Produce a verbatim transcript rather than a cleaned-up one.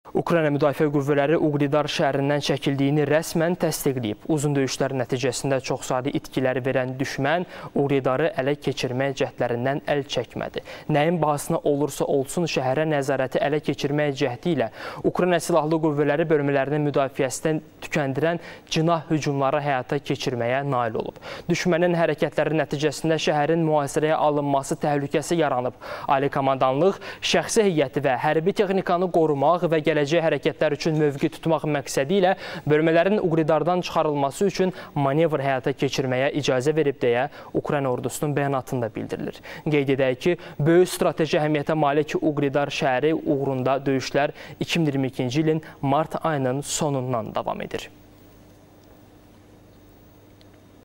Ukrayna Müdafiə Qüvvələri Uqridar şəhərindən çəkildiyini rəsmən təsdiqləyib. Uzun döyüşlər nəticəsində çoxsaylı itkiləri verən düşmən Uqridarı ələ keçirmək cəhdlərindən əl çəkmədi. Nəyin bahasına olursa olsun şəhərə nəzarəti ələ keçirmək cəhdi ilə Ukrayna Silahlı Qüvvələri bölmələrinin müdafiəsindən tükəndirən cinah hücumları həyata keçirməyə nail olub. Düşmənin hərəkətləri nəticəsində şəhərin mühasirəyə alınması təhlükəsi yaranıb. Ali komandanlıq şəxsi heyəti və hərbi texnikanı qorumaq və gələcək Gələcək hərəkətlər üçün mövqe tutmaq məqsədi ilə bölmələrin Uqridardan çıxarılması üçün manevr həyata keçirməyə icazə verib deyə Ukrayna ordusunun bəyanatında bildirilir. Qeyd edək ki, böyük strateji əhəmiyyətə malik Uqridar şəhəri uğrunda döyüşlər iki min iyirmi ikinci ilin mart ayının sonundan davam edir.